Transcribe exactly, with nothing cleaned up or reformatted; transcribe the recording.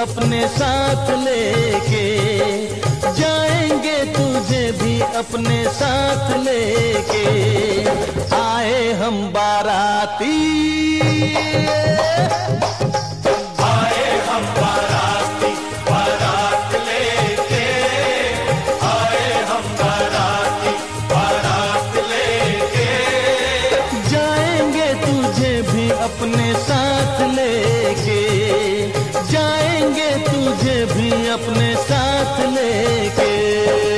अपने साथ लेके, जाएंगे तुझे भी अपने साथ लेके। आए हम बाराती, आए हम बाराती, बारात लेके आए हम बाराती, बारात लेके। जाएंगे तुझे भी अपने साथ लेके, जाएंगे तुझे भी अपने साथ लेके।